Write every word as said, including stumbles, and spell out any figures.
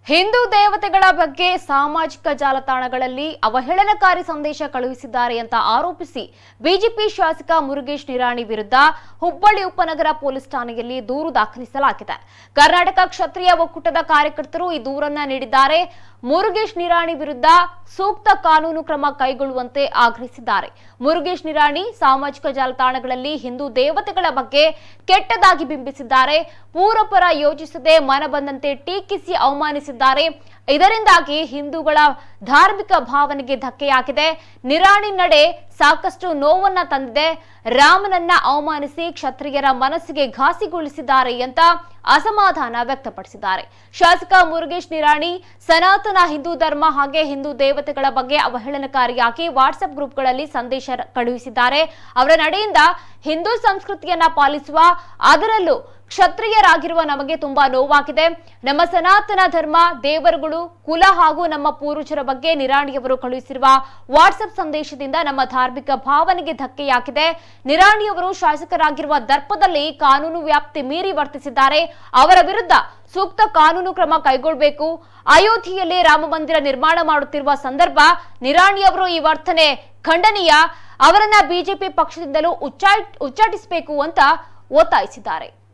ಹಿಂದೂ ದೇವತೆಗಳ ಬಗ್ಗೆ ಸಾಮಾಜಿಕ ಜಾಲತಾಣಗಳಲ್ಲಿ ಅವಹೇಳನಕಾರಿ ಸಂದೇಶ ಕಳುಹಿಸಿದ್ದಾರೆ ಅಂತ ಆರೋಪಿಸಿ ಬಿಜೆಪಿ ಶಾಸಕ ಮುರುಗೇಶ್ ನಿರಾಣಿ ವಿರುದ್ಧ ಹುಬ್ಬಳ್ಳಿ ಉಪನಗರ ಪೊಲೀಸ್ ಠಾಣೆಯಲ್ಲಿ ದೂರು ದಾಖಲಿಸಲಾಗಿದೆ. ಕರ್ನಾಟಕ ಕ್ಷತ್ರಿಯ ಒಕ್ಕೂಟದ ಕಾರ್ಯಕರ್ತರು ಈ ದೂರನ್ನ ನೀಡಿದ್ದಾರೆ. ಮುರುಗೇಶ್ ನಿರಾಣಿ ವಿರುದ್ಧ ಸೂಕ್ತ ಕಾನೂನು ಕ್ರಮ ಕೈಗೊಳ್ಳುವಂತೆ ಆಗ್ರಹಿಸಿದ್ದಾರೆ. ಮುರುಗೇಶ್ ನಿರಾಣಿ ಸಾಮಾಜಿಕ ಜಾಲತಾಣಗಳಲ್ಲಿ ಹಿಂದೂ ದೇವತೆಗಳ ಬಗ್ಗೆ ಕೆಟ್ಟದಾಗಿ ಬಿಂಬಿಸಿದ್ದಾರೆ. ಪೂರ್ವಪರ ಯೋಚಿಸದೆ ಮನ ಬಂದಂತೆ ಟೀಕಿಸಿ ಅವಮಾನಿಸಿದ್ದಾರೆ. ಇದರಿಂದಾಗಿ ಹಿಂದೂಗಳ ಧಾರ್ಮಿಕ ಭಾವನೆಗೆ ಧಕ್ಕೆಯಾಗಿದೆ. ನಿರಾಣಿ ನಡೆ ಸಾಕಷ್ಟು ನೋವನ್ನ ತಂದಿದೆ. ರಾಮನನ್ನ ಅವಮಾನಿಸಿ ಕ್ಷತ್ರಿಯರ ಮನಸ್ಸಿಗೆ ಘಾಸಿಗೊಳಿಸಿದ್ದಾರೆ ಅಂತ ಅಸಮಾಧಾನ ವ್ಯಕ್ತಪಡಿಸಿದ್ದಾರೆ. ಶಾಸಕ ಮುರುಗೇಶ್ ನಿರಾಣಿ ಸನಾತನ ಹಿಂದೂ ಧರ್ಮ ಹಾಗೆ ಹಿಂದೂ ದೇವತೆಗಳ ಬಗ್ಗೆ ಅವಹೇಳನಕಾರಿಯಾಗಿ ವಾಟ್ಸ್ಆಪ್ ಗ್ರೂಪ್ಗಳಲ್ಲಿ ಸಂದೇಶ ಕಳುಹಿಸಿದ್ದಾರೆ. ಅವರ ನಡೆಯಿಂದ ಹಿಂದೂ ಸಂಸ್ಕೃತಿಯನ್ನ ಪಾಲಿಸುವ, ಅದರಲ್ಲೂ ಕ್ಷತ್ರಿಯರಾಗಿರುವ ನಮಗೆ ತುಂಬಾ ನೋವಾಗಿದೆ. ನಮ್ಮ ಸನಾತನ ಧರ್ಮ, ದೇವರುಗಳು, ಕುಲ ಹಾಗೂ ನಮ್ಮ ಪೂರ್ವಜರ ಬಗ್ಗೆ ನಿರಾಣಿಯವರು ಕಳುಹಿಸಿರುವ ವಾಟ್ಸ್ಆಪ್ ಸಂದೇಶದಿಂದ ನಮ್ಮ ಧಾರ್ಮಿಕ ಭಾವನೆಗೆ ಧಕ್ಕೆಯಾಗಿದೆ. ನಿರಾಣಿಯವರು ಶಾಸಕರಾಗಿರುವ ದರ್ಪದಲ್ಲಿ ಕಾನೂನು ವ್ಯಾಪ್ತಿ ಮೀರಿ ವರ್ತಿಸಿದ್ದಾರೆ. ಅವರ ವಿರುದ್ಧ ಸೂಕ್ತ ಕಾನೂನು ಕ್ರಮ ಕೈಗೊಳ್ಳಬೇಕು. ಅಯೋಧ್ಯೆಯಲ್ಲಿ ರಾಮ ಮಂದಿರ ನಿರ್ಮಾಣ ಮಾಡುತ್ತಿರುವ ಸಂದರ್ಭ ನಿರಾಣಿಯವರು ಈ ವರ್ತನೆ ಖಂಡನೀಯ. ಅವರನ್ನ ಬಿಜೆಪಿ ಪಕ್ಷದಿಂದಲೂ ಉಚ್ಚಾಟಿಸಬೇಕು ಅಂತ ಒತ್ತಾಯಿಸಿದ್ದಾರೆ.